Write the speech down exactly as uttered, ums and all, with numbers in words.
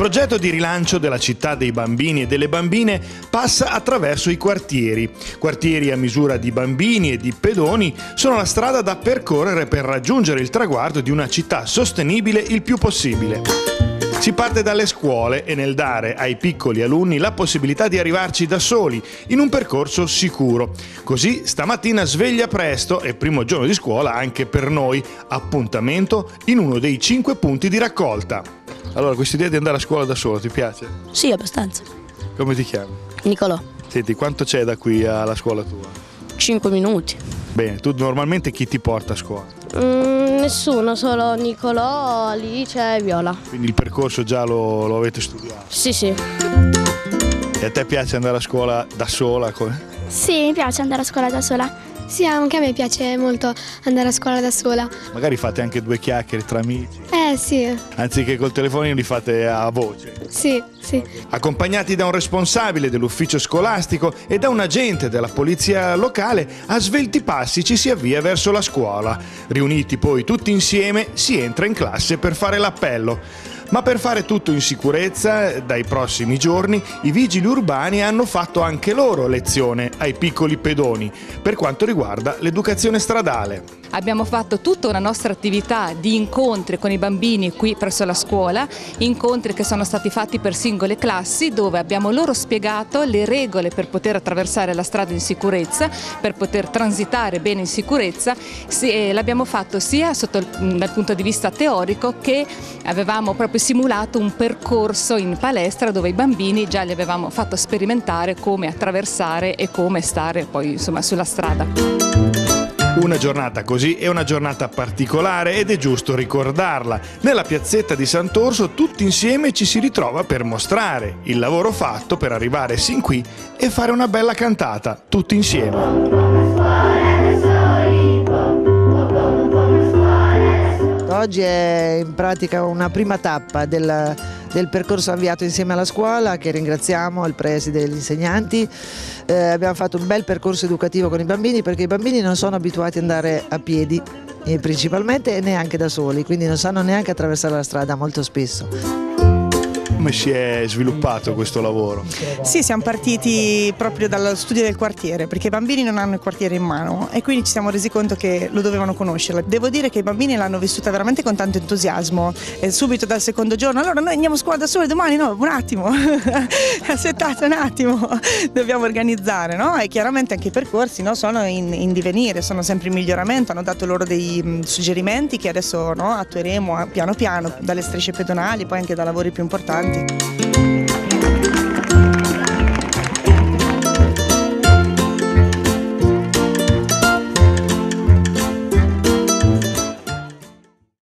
progetto di rilancio della città dei bambini e delle bambine passa attraverso i quartieri. Quartieri a misura di bambini e di pedoni sono la strada da percorrere per raggiungere il traguardo di una città sostenibile il più possibile. Si parte dalle scuole e nel dare ai piccoli alunni la possibilità di arrivarci da soli, in un percorso sicuro. Così stamattina sveglia presto e primo giorno di scuola anche per noi, appuntamento in uno dei cinque punti di raccolta. Allora, questa idea di andare a scuola da solo ti piace? Sì, abbastanza. Come ti chiami? Nicolò. Senti, quanto c'è da qui alla scuola tua? Cinque minuti. Bene, tu normalmente chi ti porta a scuola? Mm, nessuno, solo Nicolò, Alice e Viola. Quindi il percorso già lo, lo avete studiato? Sì, sì. E a te piace andare a scuola da sola? Sì, mi piace andare a scuola da sola. Sì, anche a me piace molto andare a scuola da sola. Magari fate anche due chiacchiere tra amici. Eh sì. Anziché col telefonino li fate a voce. Sì, sì. Accompagnati da un responsabile dell'ufficio scolastico e da un agente della polizia locale, a svelti passi ci si avvia verso la scuola. Riuniti poi tutti insieme si entra in classe per fare l'appello. Ma per fare tutto in sicurezza, dai prossimi giorni i vigili urbani hanno fatto anche loro lezione ai piccoli pedoni per quanto riguarda l'educazione stradale. Abbiamo fatto tutta una nostra attività di incontri con i bambini qui presso la scuola, incontri che sono stati fatti per singole classi dove abbiamo loro spiegato le regole per poter attraversare la strada in sicurezza, per poter transitare bene in sicurezza. L'abbiamo fatto sia sotto il, dal punto di vista teorico che avevamo proprio simulato un percorso in palestra dove i bambini già li avevamo fatto sperimentare come attraversare e come stare poi insomma sulla strada. Una giornata così è una giornata particolare ed è giusto ricordarla. Nella piazzetta di Sant'Orso tutti insieme ci si ritrova per mostrare il lavoro fatto per arrivare sin qui e fare una bella cantata, tutti insieme. Oggi è in pratica una prima tappa del, del percorso avviato insieme alla scuola, che ringraziamo, il preside e gli insegnanti. Eh, abbiamo fatto un bel percorso educativo con i bambini perché i bambini non sono abituati ad andare a piedi eh, principalmente e neanche da soli, quindi non sanno neanche attraversare la strada molto spesso. Come si è sviluppato questo lavoro? Sì, siamo partiti proprio dallo studio del quartiere, perché i bambini non hanno il quartiere in mano e quindi ci siamo resi conto che lo dovevano conoscerlo. Devo dire che i bambini l'hanno vissuta veramente con tanto entusiasmo e subito dal secondo giorno: allora noi andiamo a scuola da soli domani? No, un attimo, aspettate un attimo, dobbiamo organizzare, no? E chiaramente anche i percorsi, no, sono in, in divenire, sono sempre in miglioramento, hanno dato loro dei mh, suggerimenti che adesso, no, attueremo piano piano, dalle strisce pedonali, poi anche da lavori più importanti.